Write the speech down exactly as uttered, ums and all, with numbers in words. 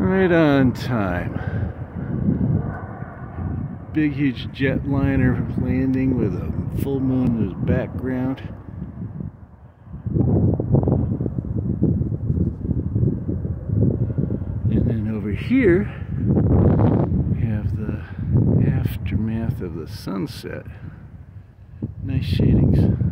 Right on time. Big, huge jetliner landing with a full moon as background. And then over here, we have the aftermath of the sunset. Nice shadings.